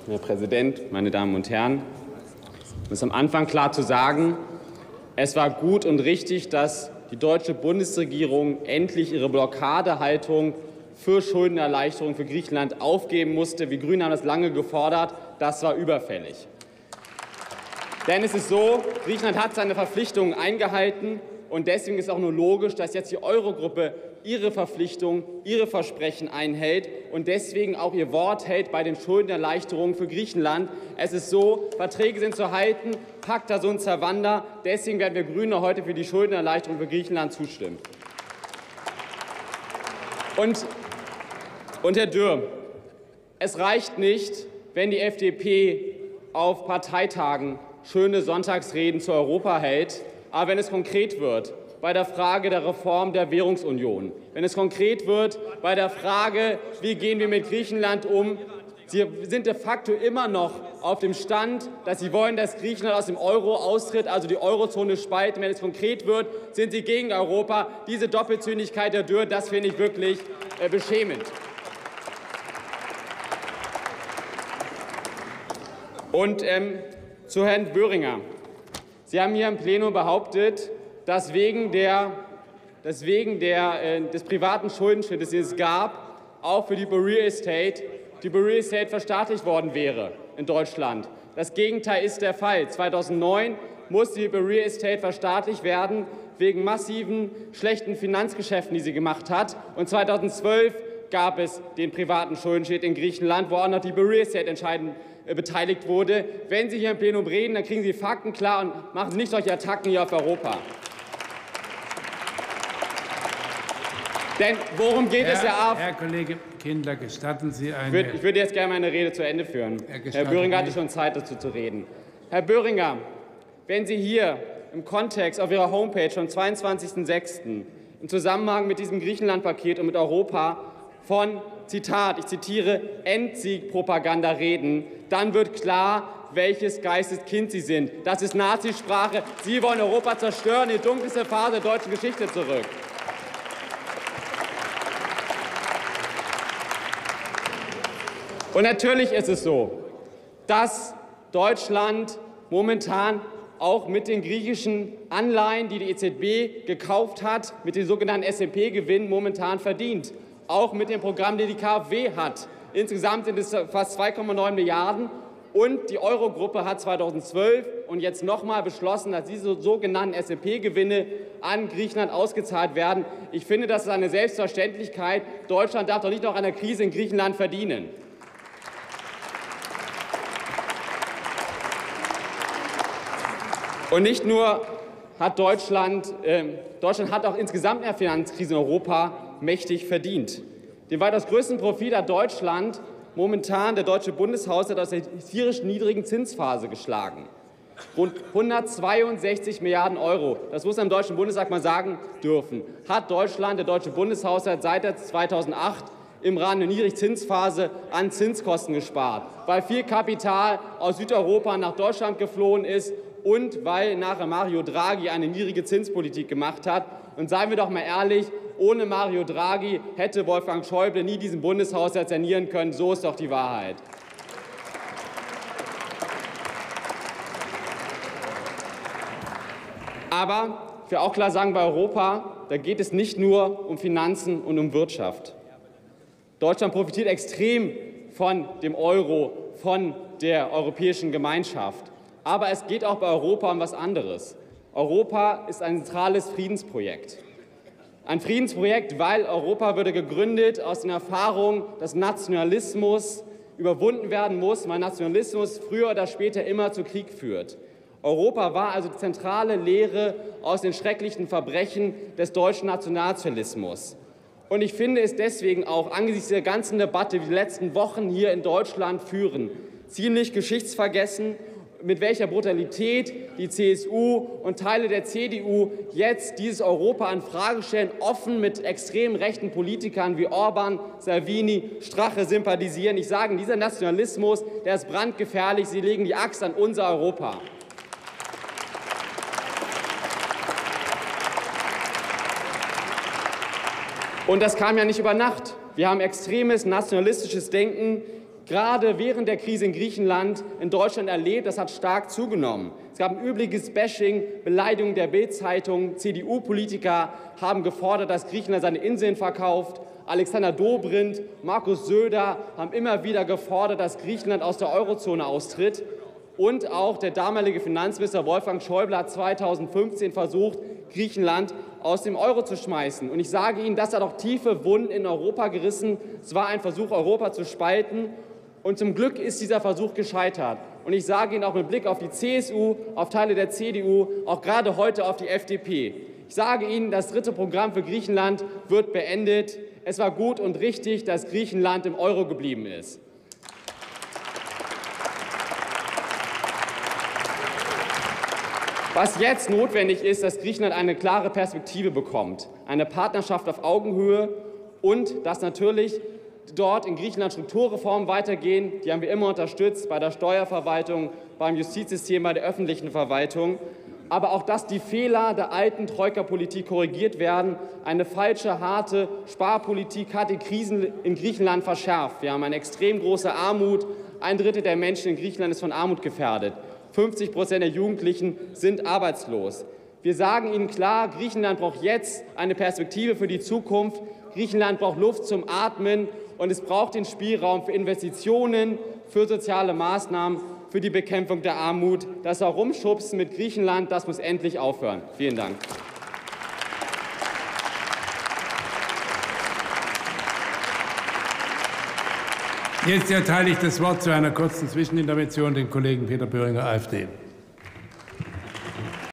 Herr Präsident, meine Damen und Herren! Um es am Anfang klar zu sagen, es war gut und richtig, dass die deutsche Bundesregierung endlich ihre Blockadehaltung für Schuldenerleichterung für Griechenland aufgeben musste. Wir Grünen haben das lange gefordert. Das war überfällig. Denn es ist so, Griechenland hat seine Verpflichtungen eingehalten. Und deswegen ist auch nur logisch, dass jetzt die Eurogruppe ihre Verpflichtungen, ihre Versprechen einhält und deswegen auch ihr Wort hält bei den Schuldenerleichterungen für Griechenland. Es ist so, Verträge sind zu halten, pacta sunt servanda. Deswegen werden wir Grüne heute für die Schuldenerleichterung für Griechenland zustimmen. Und Herr Dürr, es reicht nicht, wenn die FDP auf Parteitagen schöne Sonntagsreden zu Europa hält. Aber wenn es konkret wird bei der Frage der Reform der Währungsunion, wenn es konkret wird bei der Frage, wie gehen wir mit Griechenland um, Sie sind de facto immer noch auf dem Stand, dass Sie wollen, dass Griechenland aus dem Euro austritt, also die Eurozone spalten. Wenn es konkret wird, sind Sie gegen Europa. Diese Doppelzüngigkeit, Herr Dürr, das finde ich wirklich beschämend. Und zu Herrn Böhringer. Sie haben hier im Plenum behauptet, dass des privaten Schuldenschnittes, den es gab, auch für die Real Estate verstaatlicht worden wäre in Deutschland. Das Gegenteil ist der Fall. 2009 musste die Real Estate verstaatlicht werden wegen massiven schlechten Finanzgeschäften, die sie gemacht hat. Und 2012 gab es den privaten Schuldenschnitt in Griechenland, wo auch noch die Real Estate entscheidend beteiligt wurde. Wenn Sie hier im Plenum reden, dann kriegen Sie Fakten klar und machen Sie nicht solche Attacken hier auf Europa. Denn worum geht es ja auf? Herr Kollege Kindler, gestatten Sie Ich würde jetzt gerne meine Rede zu Ende führen. Herr Böhringer hatte schon Zeit, dazu zu reden. Herr Böhringer, wenn Sie hier im Kontext auf Ihrer Homepage vom 22.06. im Zusammenhang mit diesem Griechenland-Paket und mit Europa von, Zitat, ich zitiere, Endsiegpropaganda reden, dann wird klar, welches Geisteskind Sie sind. Das ist Nazisprache. Sie wollen Europa zerstören, in die dunkelste Phase der deutschen Geschichte zurück. Und natürlich ist es so, dass Deutschland momentan auch mit den griechischen Anleihen, die die EZB gekauft hat, mit den sogenannten SMP-Gewinnen momentan verdient. Auch mit dem Programm, das die KfW hat. Insgesamt sind es fast 2,9 Milliarden. Und die Eurogruppe hat 2012 und jetzt noch mal beschlossen, dass diese sogenannten SMP-Gewinne an Griechenland ausgezahlt werden. Ich finde, das ist eine Selbstverständlichkeit. Deutschland darf doch nicht noch an der Krise in Griechenland verdienen. Und nicht nur hat Deutschland hat auch insgesamt in der Finanzkrise in Europa mächtig verdient. Den weitaus größten Profit hat Deutschland momentan, der deutsche Bundeshaushalt, aus der historisch niedrigen Zinsphase geschlagen. Rund 162 Milliarden Euro, das muss man im Deutschen Bundestag mal sagen dürfen, hat Deutschland, der deutsche Bundeshaushalt, seit 2008 im Rahmen der Niedrigzinsphase an Zinskosten gespart, weil viel Kapital aus Südeuropa nach Deutschland geflohen ist und weil nachher Mario Draghi eine niedrige Zinspolitik gemacht hat. Und seien wir doch mal ehrlich, ohne Mario Draghi hätte Wolfgang Schäuble nie diesen Bundeshaushalt sanieren können. So ist doch die Wahrheit. Aber ich will auch klar sagen, bei Europa, da geht es nicht nur um Finanzen und um Wirtschaft. Deutschland profitiert extrem von dem Euro, von der europäischen Gemeinschaft. Aber es geht auch bei Europa um was anderes. Europa ist ein zentrales Friedensprojekt. Ein Friedensprojekt, weil Europa wurde gegründet aus den Erfahrungen, dass Nationalismus überwunden werden muss, weil Nationalismus früher oder später immer zu Krieg führt. Europa war also die zentrale Lehre aus den schrecklichen Verbrechen des deutschen Nationalsozialismus. Und ich finde es deswegen auch angesichts der ganzen Debatte, die die letzten Wochen hier in Deutschland führen, ziemlich geschichtsvergessen, mit welcher Brutalität die CSU und Teile der CDU jetzt dieses Europa in Frage stellen, offen mit extrem rechten Politikern wie Orban, Salvini, Strache sympathisieren. Ich sage, dieser Nationalismus, der ist brandgefährlich. Sie legen die Axt an unser Europa. Und das kam ja nicht über Nacht. Wir haben extremes nationalistisches Denken gerade während der Krise in Griechenland in Deutschland erlebt. Das hat stark zugenommen. Es gab ein übliches Bashing, Beleidigung der Bild-Zeitung. CDU-Politiker haben gefordert, dass Griechenland seine Inseln verkauft. Alexander Dobrindt, Markus Söder haben immer wieder gefordert, dass Griechenland aus der Eurozone austritt. Und auch der damalige Finanzminister Wolfgang Schäuble hat 2015 versucht, Griechenland aus dem Euro zu schmeißen. Und ich sage Ihnen, das hat auch tiefe Wunden in Europa gerissen. Es war ein Versuch, Europa zu spalten. Und zum Glück ist dieser Versuch gescheitert. Und ich sage Ihnen auch mit Blick auf die CSU, auf Teile der CDU, auch gerade heute auf die FDP. Ich sage Ihnen, das dritte Programm für Griechenland wird beendet. Es war gut und richtig, dass Griechenland im Euro geblieben ist. Was jetzt notwendig ist, dass Griechenland eine klare Perspektive bekommt, eine Partnerschaft auf Augenhöhe und dass natürlich dort in Griechenland Strukturreformen weitergehen. Die haben wir immer unterstützt, bei der Steuerverwaltung, beim Justizsystem, bei der öffentlichen Verwaltung. Aber auch, dass die Fehler der alten Troika-Politik korrigiert werden. Eine falsche, harte Sparpolitik hat die Krisen in Griechenland verschärft. Wir haben eine extrem große Armut. 1/3 der Menschen in Griechenland ist von Armut gefährdet. 50% der Jugendlichen sind arbeitslos. Wir sagen Ihnen klar, Griechenland braucht jetzt eine Perspektive für die Zukunft. Griechenland braucht Luft zum Atmen und es braucht den Spielraum für Investitionen, für soziale Maßnahmen, für die Bekämpfung der Armut. Das Herumschubsen mit Griechenland, das muss endlich aufhören. Vielen Dank. Jetzt erteile ich das Wort zu einer kurzen Zwischenintervention dem Kollegen Peter Böhringer, AfD.